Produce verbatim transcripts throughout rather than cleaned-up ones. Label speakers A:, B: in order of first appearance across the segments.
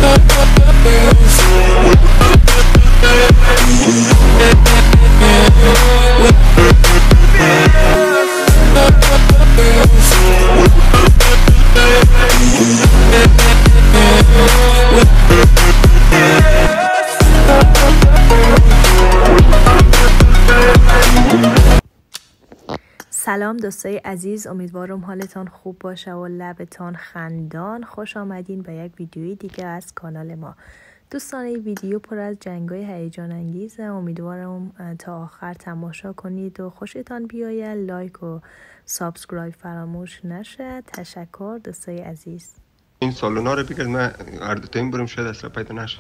A: سلام دوستای عزیز، امیدوارم حالتان خوب باشه و لبتان خندان. خوش آمدین به یک ویدیوی دیگه از کانال ما. دوستان این ویدیو پر از جنگای هیجان انگیزه، امیدوارم تا آخر تماشا کنید و خوشتان بیاید. لایک و سابسکرایب فراموش نشه. تشکر دوستای عزیز.
B: این سالونا رو بگرد من هر دو تایم برم شاید اصلا پیدا نشه.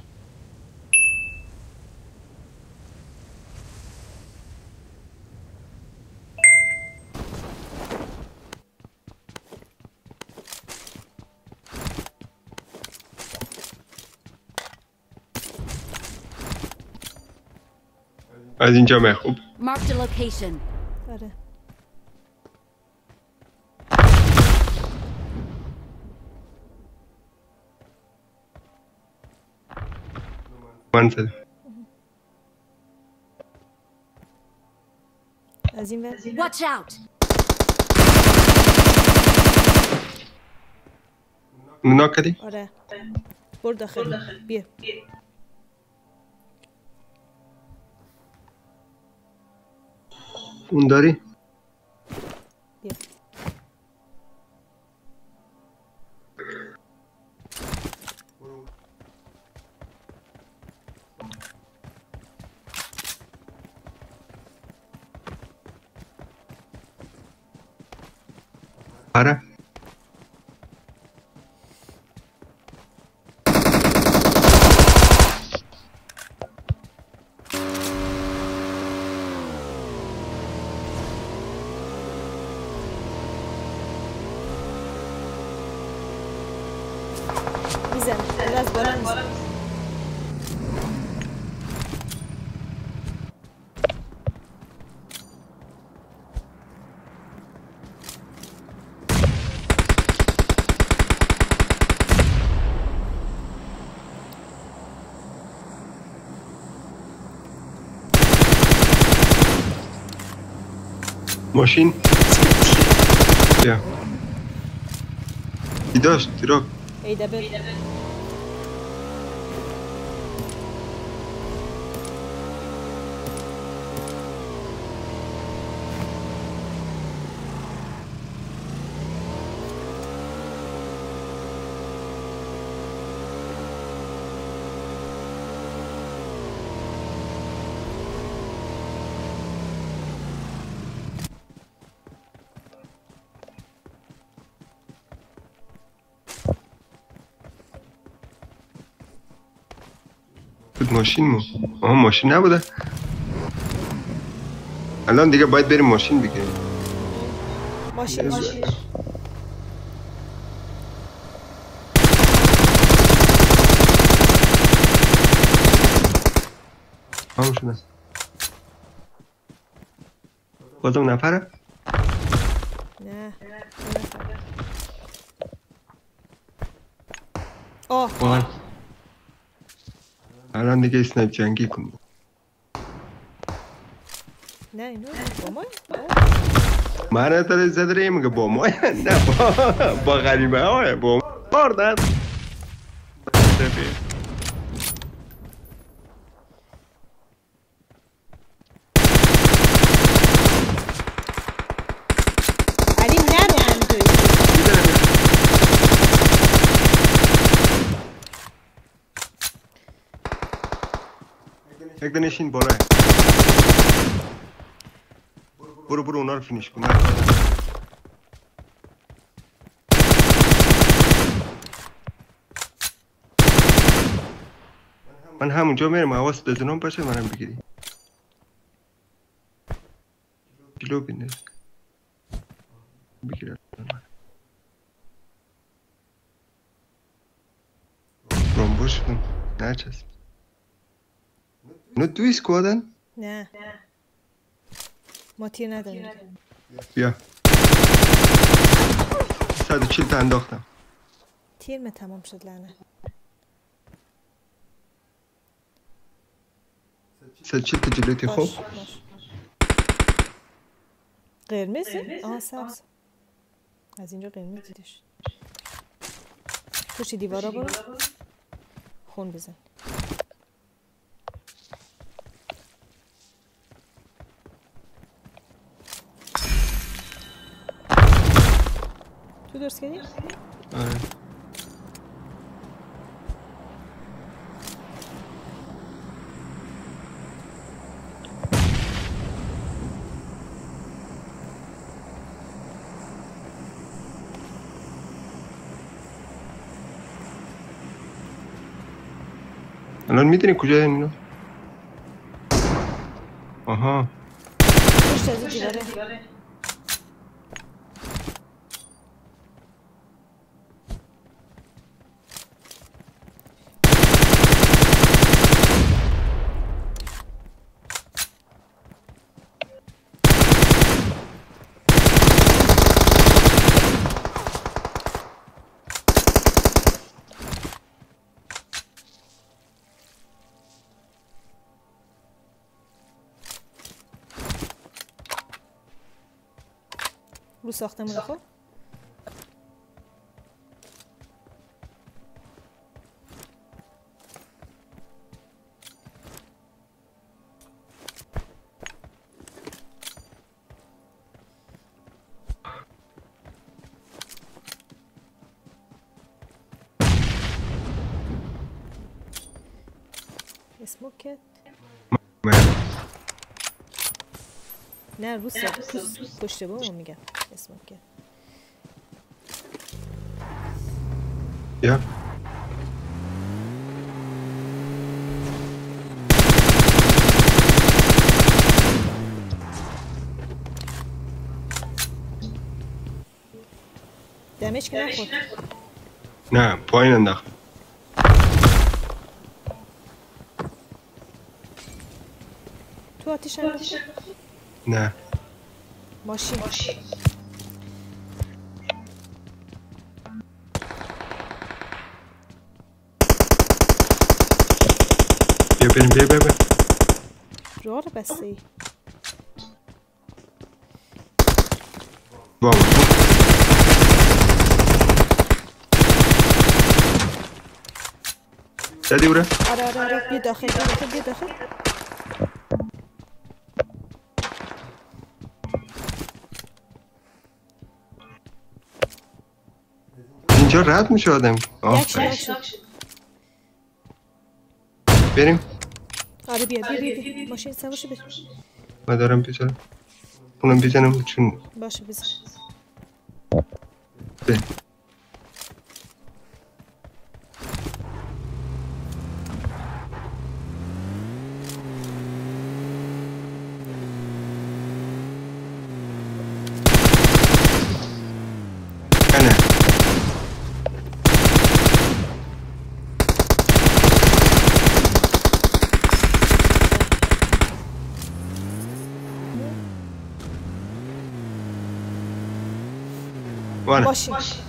B: از اینجا می خوب
C: Marked a location.
A: آره.
B: منزل
A: از این ور.
C: Watch out.
B: اونا کدی؟
A: آره. برو داخل. بیا.
B: اون داری؟
A: بیا.
B: آره.
A: میزن. از بالا میزن.
B: ماشین بیا ای داشت تیراک
A: ای دبل
B: ماشین مو آها ماشین نبوده. الان دیگه باید بریم ماشین بگیریم.
A: ماشین ماشین
B: همون شده. بازم نفره؟
A: نه آه
B: وای الان دیگه اسنایپ جنگی کن.
A: نه اینو با ما
B: من تا زدره میگه با ما نه با با غریبه های با باردن
A: علی نرو همینطوری.
B: یک دنشین بالاه. برو برو اونا رو فینیش کن. من همونجا میرم حواست بزنم باشه منم بگیری. کیلو بینه بگیره. رامبوش کن نچست. نو دوی سکوادن؟
A: نه ما تیر نداریم.
B: بیا صد و چل تا انداختم.
A: تیر می تمام شد لعنه.
B: سجلت جلوتي خوب.
A: باش باش. قرمز؟ آها سبز. از اینجا قرمز دیدش. پشت دیوارا برو. خون بزن. تو درست کردی؟
B: آره. الان میدونی کجا اینو؟ آها.
A: پشت از این دیواره. رو ساختمون خب اسموکت نه رو ساخت پشت با اون میگم اسموکت
B: یا
A: دمش که نخورد
B: نه پایین انداخت
A: تو آتیش انداخت
B: نه
A: ماشین
B: بیا بریم بیا بیا بیا
A: راه رو بسته ای
B: بام زدی بره
A: آره آره آره بیا داخل بیا داخل بیا داخل
B: اینجا رد میشه آدم
A: یک شد یک شد
B: بریم
A: آره بیا بیا بیا, بیا. ماشین سوارش بریم
B: من دارم بیزارم اونم بیزنم چون
A: باشه بزن
B: به
A: ماشین